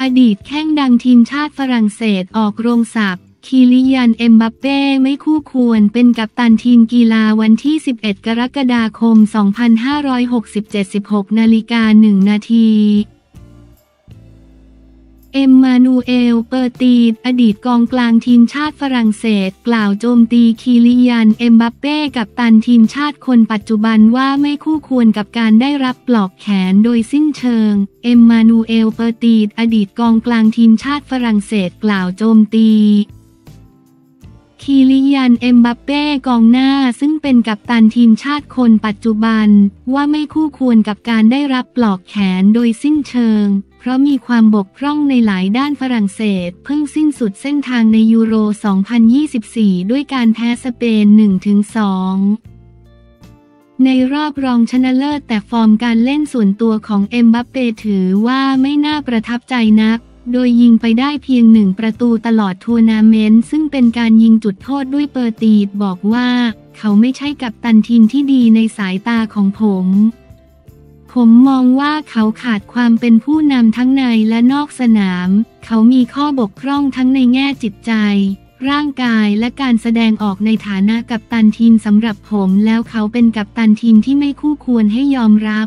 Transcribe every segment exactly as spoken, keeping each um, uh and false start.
อดีตแข้งดังทีมชาติฝรั่งเศสออกโรงศัพท์คีลิยัน เอ็มบัปเป้ไม่คู่ควรเป็นกัปตันทีมกีฬาวันที่ สิบเอ็ด กรกฎาคม สองพันห้าร้อยหกสิบเจ็ด สิบหก นาฬิกา หนึ่ง นาทีเอ็มมานูเอล เปอร์ตีดอดีตกองกลางทีมชาติฝรั่งเศสกล่าวโจมตีคีลิยัน เอ็มบัปเป้กัปตันทีมชาติคนปัจจุบันว่าไม่คู่ควรกับการได้รับปลอกแขนโดยสิ้นเชิงเอ็มมานูเอล เปอร์ตีดอดีตกองกลางทีมชาติฝรั่งเศสกล่าวโจมตีคีลิยัน เอ็มบัปเป้กองหน้าซึ่งเป็นกัปตันทีมชาติคนปัจจุบันว่าไม่คู่ควรกับการได้รับปลอกแขนโดยสิ้นเชิงเพราะมีความบกพร่องในหลายด้านฝรั่งเศสเพิ่งสิ้นสุดเส้นทางในยูโร สองพันยี่สิบสี่ ด้วยการแพ้สเปน หนึ่งถึงสอง ในรอบรองชนะเลิศแต่ฟอร์มการเล่นส่วนตัวของเอ็มบัปเป้ถือว่าไม่น่าประทับใจนักโดยยิงไปได้เพียงหนึ่งประตูตลอดทัวร์นาเมนต์ซึ่งเป็นการยิงจุดโทษด้วยเปอร์ตีดบอกว่าเขาไม่ใช่กัปตันทีมที่ดีในสายตาของผมผมมองว่าเขาขาดความเป็นผู้นำทั้งในและนอกสนามเขามีข้อบกพร่องทั้งในแง่จิตใจร่างกายและการแสดงออกในฐานะกัปตันทีมสำหรับผมแล้วเขาเป็นกัปตันทีมที่ไม่คู่ควรให้ยอมรับ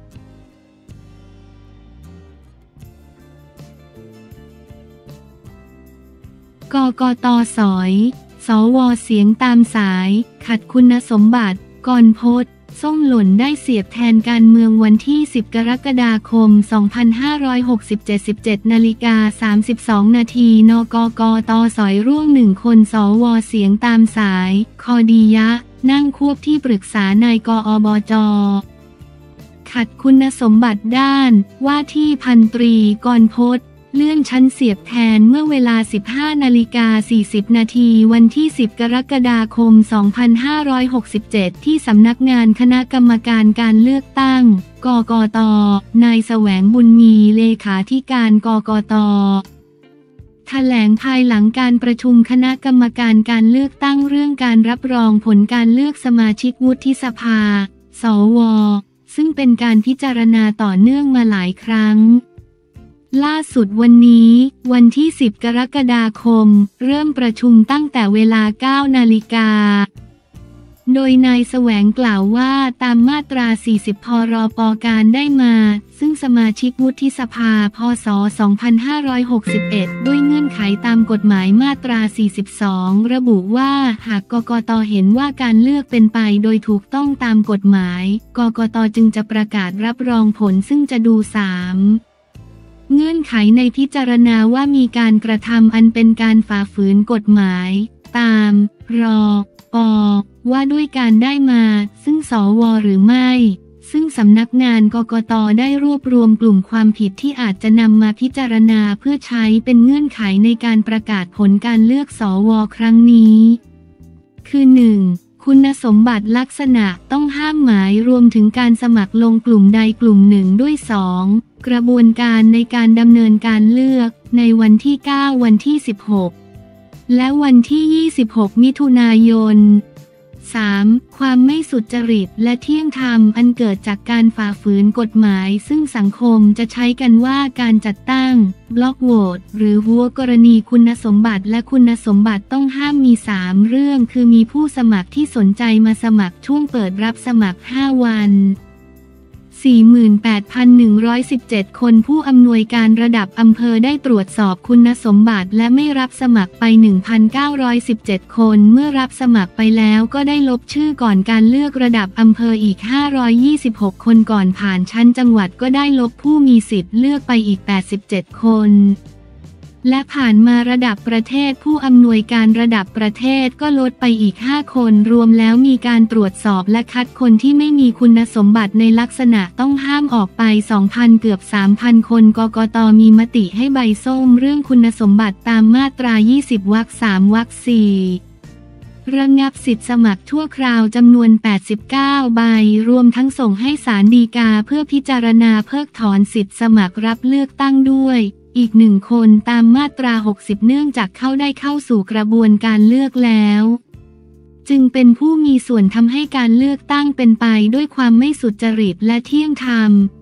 กกต.สอย สว.เสียงตามสายขัดคุณสมบัติก่อนโพสต์ส้มหล่นได้เสียบแทนการเมืองวันที่ สิบ กรกฎาคม สองพันห้าร้อยหกสิบเจ็ด สิบเจ็ด นาฬิกา สามสิบสอง นาทีนกกต.สอยร่วงหนึ่งคนสว.เสียงตามสายคอดียะนั่งควบที่ปรึกษานายกอบจ.ขัดคุณสมบัติด้านว่าที่พันตรีกรพจน์เลื่อนชั้นเสียบแทนเมื่อเวลา สิบห้า นาฬิกา สี่สิบ นาทีวันที่ สิบ กรกฎาคม สองพันห้าร้อยหกสิบเจ็ด ที่สำนักงานคณะกรรมการการเลือกตั้งกกต.นายแสวงบุญมีเลขาธิการกกต.แถลงภายหลังการประชุมคณะกรรมการการเลือกตั้งเรื่องการรับรองผลการเลือกสมาชิกวุฒิสภาสว.ซึ่งเป็นการพิจารณาต่อเนื่องมาหลายครั้งล่าสุดวันนี้วันที่ สิบ กรกฎาคมเริ่มประชุมตั้งแต่เวลา เก้า นาฬิกาโดยนายแสวงกล่าวว่าตามมาตรา สี่สิบ พรป.การได้มาซึ่งสมาชิกวุฒิสภาพ.ศ. สองพันห้าร้อยหกสิบเอ็ด ด้วยเงื่อนไขตามกฎหมายมาตรา สี่สิบสอง ระบุว่าหากกกต.เห็นว่าการเลือกเป็นไปโดยถูกต้องตามกฎหมายกกต.จึงจะประกาศรับรองผลซึ่งจะดู สามเงื่อนไขในพิจารณาว่ามีการกระทำอันเป็นการฝ่าฝืนกฎหมายตามรป.ว่าด้วยการได้มาซึ่งสว.หรือไม่ซึ่งสำนักงานกกต.ได้รวบรวมกลุ่มความผิดที่อาจจะนำมาพิจารณาเพื่อใช้เป็นเงื่อนไขในการประกาศผลการเลือกสว.ครั้งนี้คือ หนึ่งคุณสมบัติลักษณะต้องห้ามหมายรวมถึงการสมัครลงกลุ่มใดกลุ่มหนึ่งด้วย สองกระบวนการในการดำเนินการเลือกในวันที่ เก้า วันที่ สิบหก และวันที่ ยี่สิบหก มิถุนายน สาม ความไม่สุจริตและเที่ยงธรรมอันเกิดจากการฝ่าฝืนกฎหมายซึ่งสังคมจะใช้กันว่าการจัดตั้งบล็อกโหวตหรือหัวกรณีคุณสมบัติและคุณสมบัติต้องห้ามมี สาม เรื่องคือมีผู้สมัครที่สนใจมาสมัครช่วงเปิดรับสมัคร ห้า วัน สี่หมื่นแปดพันหนึ่งร้อยสิบเจ็ด คนผู้อำนวยการระดับอำเภอได้ตรวจสอบคุณสมบัติและไม่รับสมัครไป หนึ่งพันเก้าร้อยสิบเจ็ด คนเมื่อรับสมัครไปแล้วก็ได้ลบชื่อก่อนการเลือกระดับอำเภออีกห้าร้อยยี่สิบหกคนก่อนผ่านชั้นจังหวัดก็ได้ลบผู้มีสิทธิ์เลือกไปอีกแปดสิบเจ็ดคนและผ่านมาระดับประเทศผู้อำนวยการระดับประเทศก็ลดไปอีกห้าคนรวมแล้วมีการตรวจสอบและคัดคนที่ไม่มีคุณสมบัติในลักษณะต้องห้ามออกไป สองพัน เกือบ สามพัน คนกกต.มีมติให้ใบส้มเรื่องคุณสมบัติตามมาตรา ยี่สิบ วรรค สาม วรรค สี่ ระงับสิทธิสมัครชั่วคราวจำนวน แปดสิบเก้า ใบรวมทั้งส่งให้ศาลฎีกาเพื่อพิจารณาเพิกถอนสิทธิสมัครรับเลือกตั้งด้วยอีกหนึ่งคนตามมาตรา หกสิบ เนื่องจากเข้าได้เข้าสู่กระบวนการเลือกแล้วจึงเป็นผู้มีส่วนทำให้การเลือกตั้งเป็นไปด้วยความไม่สุจริตและเที่ยงธรรม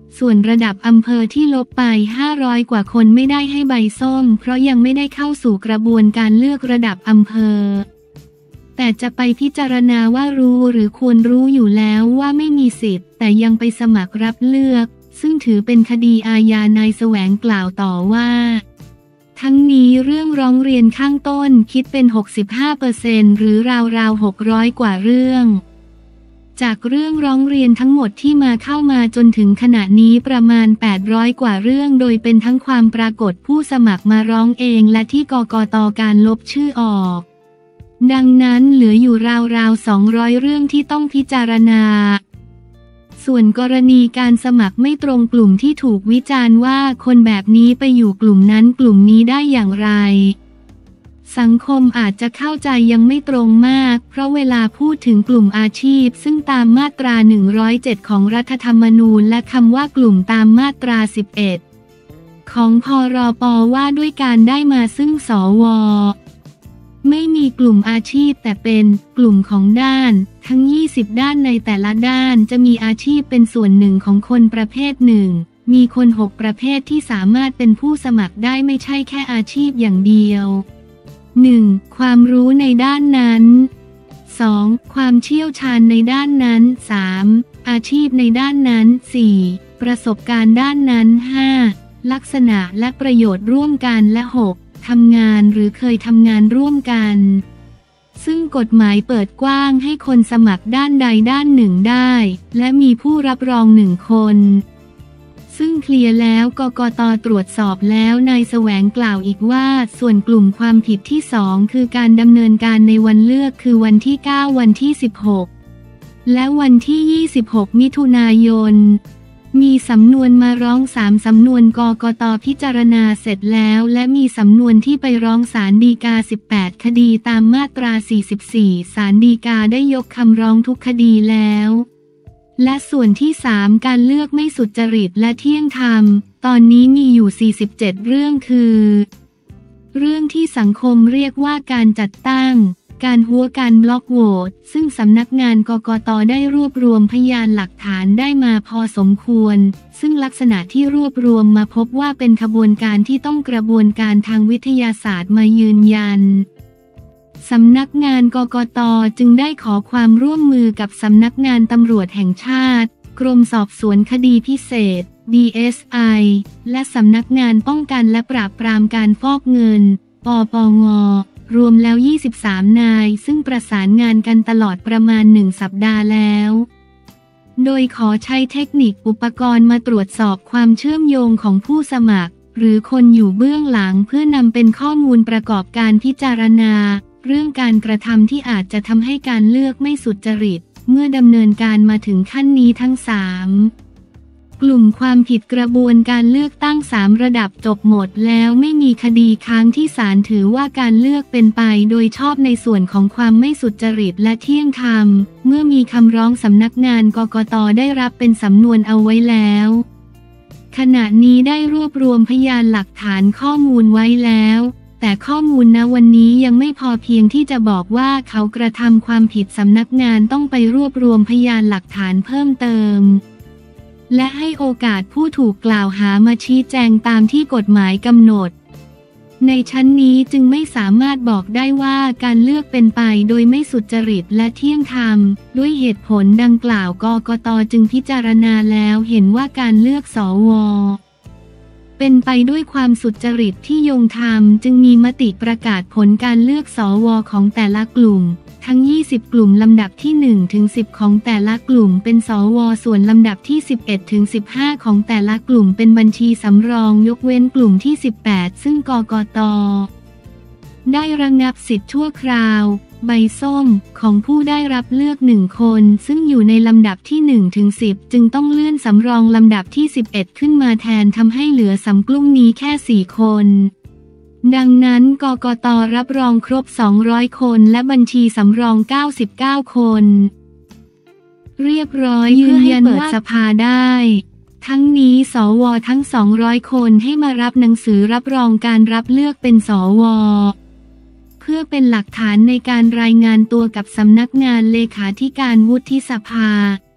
ส่วนระดับอำเภอที่ลบไปห้าร้อยกว่าคนไม่ได้ให้ใบส้มเพราะยังไม่ได้เข้าสู่กระบวนการเลือกระดับอำเภอแต่จะไปพิจารณาว่ารู้หรือควรรู้อยู่แล้วว่าไม่มีสิทธิ์แต่ยังไปสมัครรับเลือกซึ่งถือเป็นคดีอาญานายแสวงกล่าวต่อว่าทั้งนี้เรื่องร้องเรียนข้างต้นคิดเป็น หกสิบห้าเปอร์เซ็นต์ หรือราวๆหกร้อยกว่าเรื่องจากเรื่องร้องเรียนทั้งหมดที่มาเข้ามาจนถึงขณะนี้ประมาณแปดร้อยกว่าเรื่องโดยเป็นทั้งความปรากฏผู้สมัครมาร้องเองและที่กกต.การลบชื่อออกดังนั้นเหลืออยู่ราวๆสองร้อยเรื่องที่ต้องพิจารณาส่วนกรณีการสมัครไม่ตรงกลุ่มที่ถูกวิจารณ์ว่าคนแบบนี้ไปอยู่กลุ่มนั้นกลุ่มนี้ได้อย่างไรสังคมอาจจะเข้าใจยังไม่ตรงมากเพราะเวลาพูดถึงกลุ่มอาชีพซึ่งตามมาตราหนึ่งร้อยเจ็ดของรัฐธรรมนูญและคำว่ากลุ่มตามมาตราสิบเอ็ดของพรป.ว่าด้วยการได้มาซึ่งสว.ไม่มีกลุ่มอาชีพแต่เป็นกลุ่มของด้านทั้งยี่สิบด้านในแต่ละด้านจะมีอาชีพเป็นส่วนหนึ่งของคนประเภทหนึ่งมีคนหกประเภทที่สามารถเป็นผู้สมัครได้ไม่ใช่แค่อาชีพอย่างเดียว หนึ่ง. ความรู้ในด้านนั้น สอง. ความเชี่ยวชาญในด้านนั้น สาม. อาชีพในด้านนั้น สี่. ประสบการณ์ด้านนั้น ห้า. ลักษณะและประโยชน์ร่วมกันและ หก. ทำงานหรือเคยทำงานร่วมกันซึ่งกฎหมายเปิดกว้างให้คนสมัครด้านใดด้านหนึ่งได้และมีผู้รับรองหนึ่งคนซึ่งเคลียร์แล้วกกต.ตรวจสอบแล้วนายแสวงกล่าวอีกว่าส่วนกลุ่มความผิดที่สองคือการดำเนินการในวันเลือกคือวันที่เก้าวันที่สิบหกและวันที่ยี่สิบหกมิถุนายนมีสำนวนมาร้องสามสำนวนกกต.พิจารณาเสร็จแล้วและมีสำนวนที่ไปร้องศาลฎีกาสิบแปดคดีตามมาตราสี่สิบสี่ศาลฎีกาได้ยกคำร้องทุกคดีแล้วและส่วนที่สามการเลือกไม่สุจริตและเที่ยงธรรมตอนนี้มีอยู่สี่สิบเจ็ดเรื่องคือเรื่องที่สังคมเรียกว่าการจัดตั้งการหัวการบล็อกโหวตซึ่งสำนักงานกกต.ได้รวบรวมพยานหลักฐานได้มาพอสมควรซึ่งลักษณะที่รวบรวมมาพบว่าเป็นขบวนการที่ต้องกระบวนการทางวิทยาศาสตร์มายืนยันสำนักงานกกต.จึงได้ขอความร่วมมือกับสำนักงานตำรวจแห่งชาติกรมสอบสวนคดีพิเศษ ดี เอส ไอ และสำนักงานป้องกันและปราบปรามการฟอกเงิน ปปง.รวมแล้วยี่สิบสามนายซึ่งประสานงานกันตลอดประมาณหนึ่งสัปดาห์แล้วโดยขอใช้เทคนิคอุปกรณ์มาตรวจสอบความเชื่อมโยงของผู้สมัครหรือคนอยู่เบื้องหลังเพื่อนำเป็นข้อมูลประกอบการพิจารณาเรื่องการกระทำที่อาจจะทำให้การเลือกไม่สุจริตเมื่อดำเนินการมาถึงขั้นนี้ทั้งสามกลุ่มความผิดกระบวนการเลือกตั้งสามระดับจบหมดแล้วไม่มีคดีค้างที่ศาลถือว่าการเลือกเป็นไปโดยชอบในส่วนของความไม่สุจริตและเที่ยงธรรมเมื่อมีคำร้องสำนักงานกกต.ได้รับเป็นสำนวนเอาไว้แล้วขณะนี้ได้รวบรวมพยานหลักฐานข้อมูลไว้แล้วแต่ข้อมูลณวันนี้ยังไม่พอเพียงที่จะบอกว่าเขากระทำความผิดสำนักงานต้องไปรวบรวมพยานหลักฐานเพิ่มเติมและให้โอกาสผู้ถูกกล่าวหามาชี้แจงตามที่กฎหมายกำหนดในชั้นนี้จึงไม่สามารถบอกได้ว่าการเลือกเป็นไปโดยไม่สุจริตและเที่ยงธรรมด้วยเหตุผลดังกล่าวกกต.จึงพิจารณาแล้วเห็นว่าการเลือกสว.เป็นไปด้วยความสุจริตที่ยงธรรมจึงมีมติประกาศผลการเลือกสว.ของแต่ละกลุ่มทั้งยี่สิบกลุ่มลำดับที่หนึ่งถึงสิบของแต่ละกลุ่มเป็นสว.ส่วนลำดับที่สิบเอ็ดถึงสิบห้าของแต่ละกลุ่มเป็นบัญชีสำรองยกเว้นกลุ่มที่สิบแปดซึ่งกกต.ได้ระงับสิทธิ์ชั่วคราวใบส้มของผู้ได้รับเลือกหนึ่งคนซึ่งอยู่ในลำดับที่หนึ่งถึงสิบจึงต้องเลื่อนสำรองลำดับที่สิบเอ็ดขึ้นมาแทนทำให้เหลือสำกลุ่มนี้แค่สี่คนดังนั้นกกต.รับรองครบสองร้อยคนและบัญชีสำรองเก้าสิบเก้าคนเรียบร้อยยืนยันว่าเปิดสภาได้ทั้งนี้สว.ทั้งสองร้อยคนให้มารับหนังสือรับรองการรับเลือกเป็นสว.เพื่อเป็นหลักฐานในการรายงานตัวกับสำนักงานเลขาธิการวุฒิสภา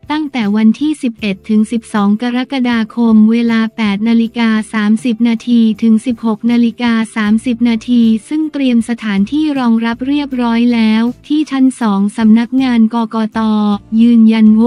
ตั้งแต่วันที่ สิบเอ็ดถึงสิบสอง กรกฎาคมเวลา แปดนาฬิกาสามสิบนาทีถึง สิบหกนาฬิกาสามสิบนาทีซึ่งเตรียมสถานที่รองรับเรียบร้อยแล้วที่ชั้นสองสำนักงานกกต.ยืนยันโว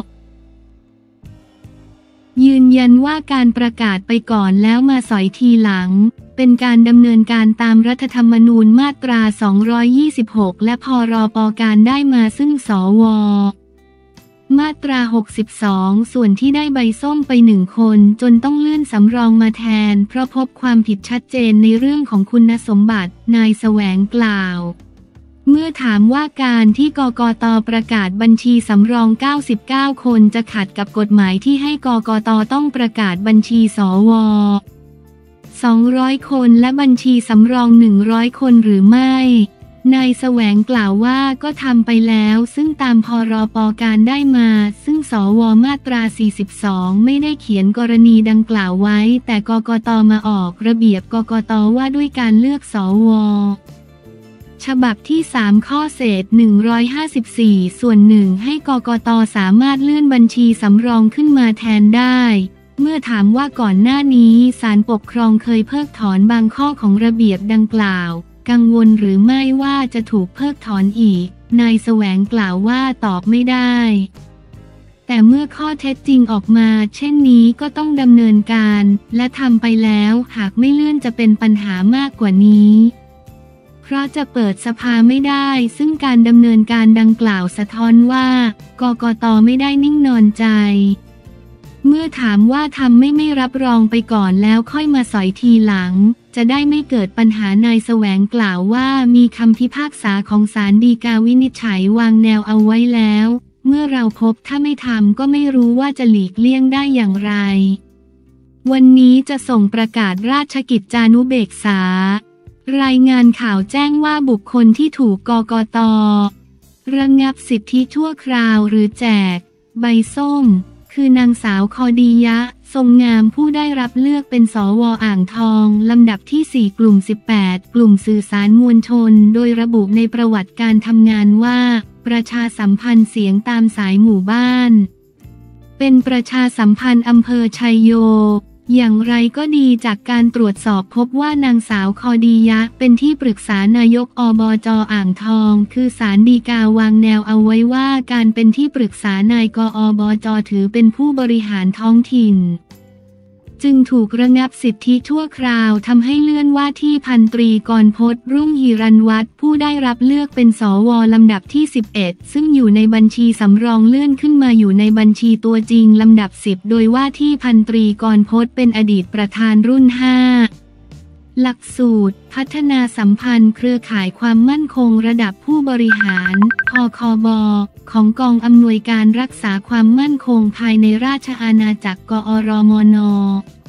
ยืนยันว่าการประกาศไปก่อนแล้วมาสอยทีหลังเป็นการดำเนินการตามรัฐธรรมนูญมาตราสองร้อยยี่สิบหกและพรป.การได้มาซึ่งสวมาตราหกสิบสองส่วนที่ได้ใบส้มไปหนึ่งคนจนต้องเลื่อนสำรองมาแทนเพราะพบความผิดชัดเจนในเรื่องของคุณสมบัตินายแสวงกล่าวเมื่อถามว่าการที่กกต.ประกาศบัญชีสำรองเก้าสิบเก้าคนจะขัดกับกฎหมายที่ให้กกต.ต้องประกาศบัญชีสวสองร้อยคนและบัญชีสำรองหนึ่งร้อยคนหรือไม่นายแสวงกล่าวว่าก็ทำไปแล้วซึ่งตามพรป.การได้มาซึ่งสวมาตราสี่สิบสองไม่ได้เขียนกรณีดังกล่าวไว้แต่กกต.มาออกระเบียบกกต.ว่าด้วยการเลือกสวฉบับที่สามข้อเศษหนึ่งร้อยห้าสิบสี่ส่วนหนึ่งให้กกต.สามารถเลื่อนบัญชีสำรองขึ้นมาแทนได้เมื่อถามว่าก่อนหน้านี้ศาลปกครองเคยเพิกถอนบางข้อของระเบียบดังกล่าวกังวลหรือไม่ว่าจะถูกเพิกถอนอีกนายแสวงกล่าวว่าตอบไม่ได้แต่เมื่อข้อเท็จจริงออกมาเช่นนี้ก็ต้องดำเนินการและทำไปแล้วหากไม่เลื่อนจะเป็นปัญหามากกว่านี้เพราะจะเปิดสภาไม่ได้ซึ่งการดำเนินการดังกล่าวสะท้อนว่ากกต.ไม่ได้นิ่งนอนใจเมื่อถามว่าทำไม่ไม่รับรองไปก่อนแล้วค่อยมาสอยทีหลังจะได้ไม่เกิดปัญหานายแสวงกล่าวว่ามีคำพิพากษาของศาลฎีกาวินิจฉัยวางแนวเอาไว้แล้วเมื่อเราพบถ้าไม่ทำก็ไม่รู้ว่าจะหลีกเลี่ยงได้อย่างไรวันนี้จะส่งประกาศราชกิจจานุเบกษารายงานข่าวแจ้งว่าบุคคลที่ถูกกกต.ระงับสิทธิชั่วคราวหรือแจกใบส้มคือนางสาวคอดียะทรงงามผู้ได้รับเลือกเป็นสวอ่างทองลำดับที่สี่กลุ่มสิบแปดกลุ่มสื่อสารมวลชนโดยระบุในประวัติการทำงานว่าประชาสัมพันธ์เสียงตามสายหมู่บ้านเป็นประชาสัมพันธ์อำเภอชัยโยอย่างไรก็ดีจากการตรวจสอบพบว่านางสาวคอดียะเป็นที่ปรึกษานายกอบจ.อ่างทองคือศาลฎีกาวางแนวเอาไว้ว่าการเป็นที่ปรึกษานายกอบจ.ถือเป็นผู้บริหารท้องถิ่นจึงถูกระงับสิทธิชั่วคราวทำให้เลื่อนว่าที่พันตรีกรพจน์รุ่งหิรัญวัฒน์ผู้ได้รับเลือกเป็นสวลำดับที่สิบเอ็ดซึ่งอยู่ในบัญชีสำรองเลื่อนขึ้นมาอยู่ในบัญชีตัวจริงลำดับสิบโดยว่าที่พันตรีกรพจน์เป็นอดีตประธานรุ่นห้าหลักสูตรพัฒนาสัมพันธ์เครือข่ายความมั่นคงระดับผู้บริหารพคบของกองอำนวยการรักษาความมั่นคงภายในราชอาณาจักรกอรมน